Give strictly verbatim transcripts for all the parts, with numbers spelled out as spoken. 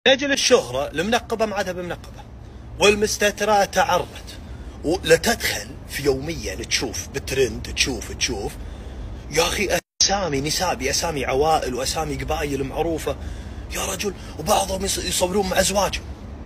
لاجل الشهرة المنقبة ما عادها بمنقبة، والمستترة تعرت. ولتدخل في يوميا تشوف بالترند، تشوف تشوف يا اخي اسامي نساء باسامي عوائل واسامي قبائل معروفة يا رجل، وبعضهم يصورون مع ازواجهم.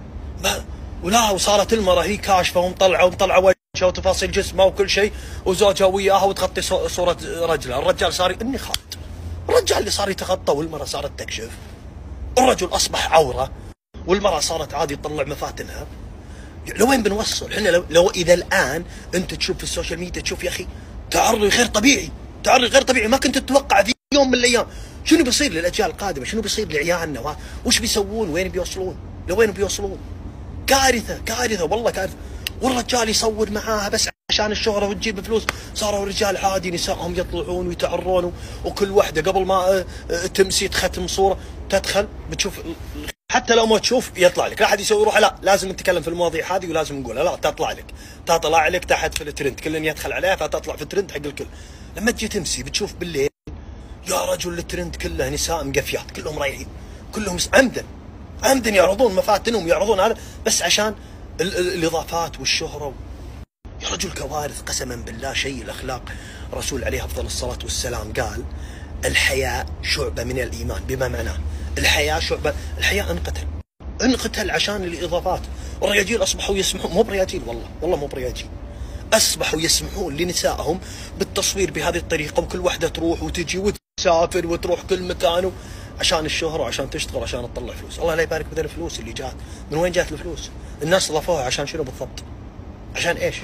ولا وصارت المرأة هي كاشفة ومطلعة ومطلعة وجهها وتفاصيل جسمها وكل شيء، وزوجها وياها وتغطي صورة رجلها. الرجال صار اني خالد، الرجال اللي صار يتغطى والمرأة صارت تكشف. الرجل اصبح عورة والمرأة صارت عادي تطلع مفاتنها. لوين بنوصل؟ احنا لو, لو اذا الان انت تشوف في السوشيال ميديا تشوف يا اخي تعري غير طبيعي، تعري غير طبيعي ما كنت تتوقع في يوم من الايام. شنو بيصير للاجيال القادمة؟ شنو بيصير لعيالنا؟ وش بيسوون؟ وين بيوصلون؟ لوين بيوصلون؟ كارثة كارثة والله كارثة. والرجال يصور معاها بس عشان الشهرة وتجيب فلوس. صاروا رجال عادي نسائهم يطلعون ويتعرون، وكل واحدة قبل ما تمسي تختم صورة تدخل بتشوف، حتى لو ما تشوف يطلع لك. لا احد يسوي روحه، لا لازم نتكلم في المواضيع هذه ولازم نقولها، لا تطلع لك تطلع لك تحت في الترند، كل يدخل عليها فتطلع في الترند حق الكل. لما تجي تمسي بتشوف بالليل يا رجل الترند كله نساء مقفيات، كلهم رايحين، كلهم عمدا عمدا يعرضون مفاتنهم، يعرضون هذا بس عشان ال ال الاضافات والشهرة. يا رجل كوارث قسما بالله، شيء الاخلاق. الرسول عليه افضل الصلاة والسلام قال الحياء شعبة من الايمان، بما معناه الحياء شعبة. الحياء انقتل انقتل عشان الاضافات. والرياجيل اصبحوا يسمحون، مو برياجيل والله والله مو برياجيل، اصبحوا يسمحون لنسائهم بالتصوير بهذه الطريقة، وكل واحدة تروح وتجي وتسافر وتروح كل مكان عشان الشهرة وعشان تشتغل عشان تطلع فلوس. الله لا يبارك بذل الفلوس اللي جات. من وين جات الفلوس؟ الناس ضافوها عشان شنو بالضبط؟ عشان ايش؟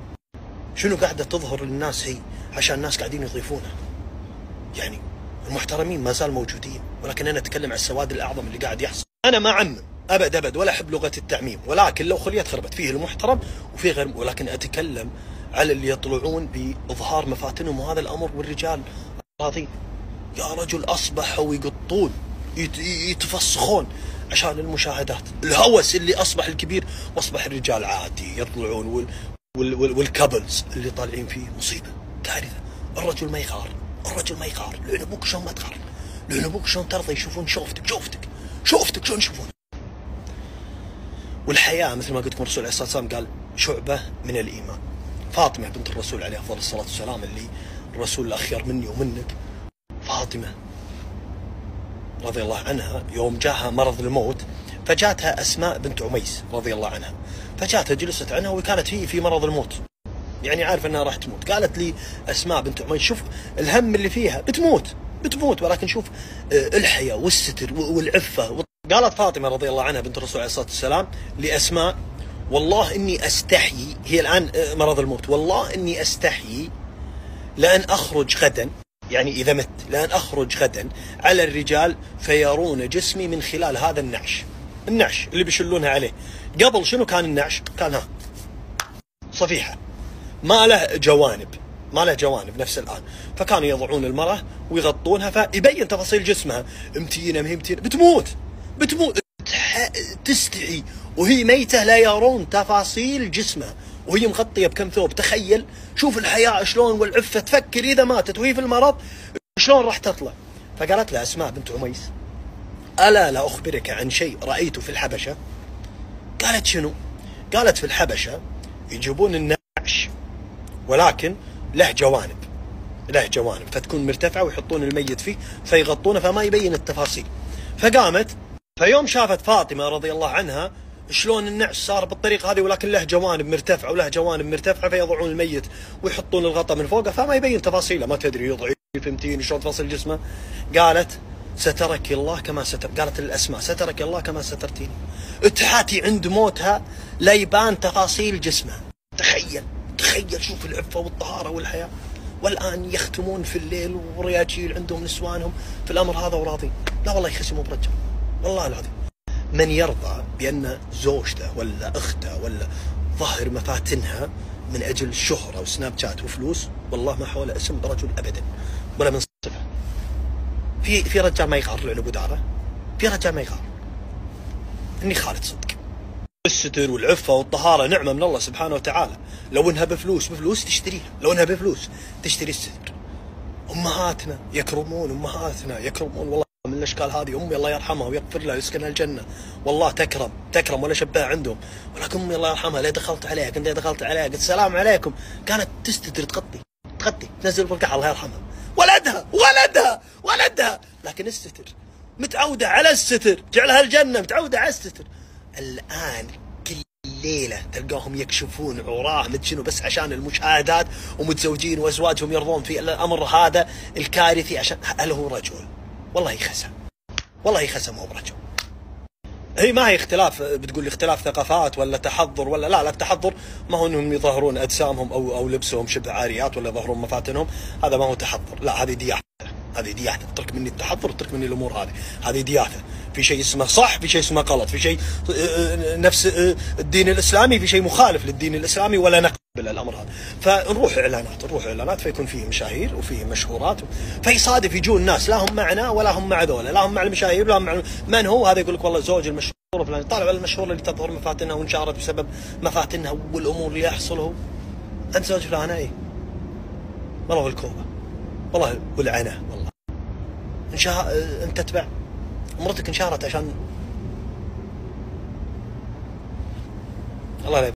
شنو قاعدة تظهر للناس هي؟ عشان الناس قاعدين يضيفونها. يعني المحترمين ما زال موجودين، ولكن انا اتكلم عن السواد الاعظم اللي قاعد يحصل. انا ما اعمم ابد ابد ولا احب لغة التعميم، ولكن لو خليت خربت فيه المحترم وفيه غير، ولكن اتكلم على اللي يطلعون باظهار مفاتنهم وهذا الامر والرجال راضين. يا رجل اصبحوا يقطون يتفسخون عشان المشاهدات، الهوس اللي اصبح الكبير، واصبح الرجال عادي يطلعون وال وال وال والكابلز اللي طالعين فيه مصيبه كارثه. الرجل ما يغار، الرجل ما يغار. لعن ابوك شلون ما تغار، لعن ابوك شلون ترضى يشوفون شوفتك شوفتك شوفتك شلون يشوفون. والحياة مثل ما قلت لكم الرسول عليه الصلاه والسلام قال شعبه من الايمان. فاطمه بنت الرسول عليه افضل الصلاه والسلام اللي الرسول الاخير مني ومنك، فاطمه رضي الله عنها يوم جاها مرض الموت فجاتها اسماء بنت عميس رضي الله عنها، فجاتها جلست عنها وكانت هي في مرض الموت، يعني عارفه انها راح تموت. قالت لي اسماء بنت عميس شوف الهم اللي فيها، بتموت بتموت ولكن شوف الحياة والستر والعفه. قالت فاطمه رضي الله عنها بنت الرسول عليه الصلاه والسلام لاسماء والله اني استحيي، هي الان مرض الموت، والله اني استحيي لان اخرج غدا، يعني إذا مت، لأن أخرج غدا على الرجال فيرون جسمي من خلال هذا النعش، النعش اللي بيشلونها عليه. قبل شنو كان النعش؟ كان ها صفيحة ما له جوانب، ما له جوانب نفس الآن، فكانوا يضعون المرأة ويغطونها فيبين تفاصيل جسمها، متينة ما هي متينة، بتموت بتموت تستحي وهي ميتة لا يرون تفاصيل جسمها وهي مغطية بكم ثوب. تخيل شوف الحياة شلون والعفة، تفكر إذا ماتت وهي في المرض شلون راح تطلع. فقالت لها أسماء بنت عميس ألا لا أخبرك عن شيء رأيته في الحبشة؟ قالت شنو؟ قالت في الحبشة يجيبون النعش ولكن له جوانب، له جوانب فتكون مرتفعة ويحطون الميت فيه فيغطونه فما يبين التفاصيل. فقامت فيوم شافت فاطمة رضي الله عنها شلون النعش صار بالطريقة هذه ولكن له جوانب مرتفعة وله جوانب مرتفعة فيضعون الميت ويحطون الغطاء من فوقه فما يبين تفاصيله، ما تدري ضعيف فهمتين شلون تفاصيل جسمه. قالت سترك الله كما ستر، قالت للأسماء سترك الله كما سترتيني. اتحاتي عند موتها لا يبان تفاصيل جسمها. تخيل تخيل شوف العفة والطهارة والحياة، والآن يختمون في الليل ورياجيل عندهم نسوانهم في الأمر هذا وراضين. لا والله يخسموا برجل والله العظيم. من يرضى بأن زوجته ولا أخته ولا ظهر مفاتنها من أجل شهرة وسناب شات وفلوس، والله ما حول اسم برجل أبدا ولا من صفة. في في رجال ما يغار لعن أبو دارة، في رجال ما يغار. إني خالد صدق. الستر والعفة والطهارة نعمة من الله سبحانه وتعالى، لو إنها بفلوس بفلوس تشتريها، لو إنها بفلوس تشتري الستر. أمهاتنا يكرمون، أمهاتنا يكرمون والله من الاشكال هذه. امي الله يرحمها ويغفر لها ويسكنها الجنه، والله تكرم تكرم ولا شبه عندهم. ولكن امي الله يرحمها ليه دخلت عليها، كنت دخلت عليها قلت السلام عليكم، كانت تستتر تغطي تغطي تنزل بالقحة الله يرحمها. ولدها ولدها ولدها لكن الستر، متعوده على الستر، جعلها الجنه متعوده على الستر. الان كل ليله تلقاهم يكشفون عراه متشنوا بس عشان المشاهدات، ومتزوجين وازواجهم يرضون في الامر هذا الكارثي. عشان هل هو رجل؟ والله خسم، والله خسم هو برجل. هي ما هي اختلاف، بتقول لي اختلاف ثقافات ولا تحضر ولا لا لا التحضر ما هو انهم يظهرون اجسامهم او او لبسهم شبه عاريات ولا يظهرون مفاتنهم، هذا ما هو تحضر، لا هذه دياثه، هذه دياثه. اترك مني التحضر واترك مني الامور هذه، هذه دياثه. في شيء اسمه صح، في شيء اسمه غلط، في شيء نفس الدين الاسلامي، في شيء مخالف للدين الاسلامي ولا نقبل الامر هذا. فنروح اعلانات نروح اعلانات فيكون فيه مشاهير وفيه مشهورات، فيصادف يجون ناس لا هم معنا ولا هم مع ذولا، لا هم مع المشاهير ولا هم مع من هو. هذا يقول لك والله زوج المشهور فلان، طالع على المشهور اللي تظهر مفاتنها وانشهرت بسبب مفاتنها والامور اللي يحصله. انت زوج فلانه اي والله والكوبه والله والعنى والله انشهر، انت تتبع مرتك انشهرت عشان الله لا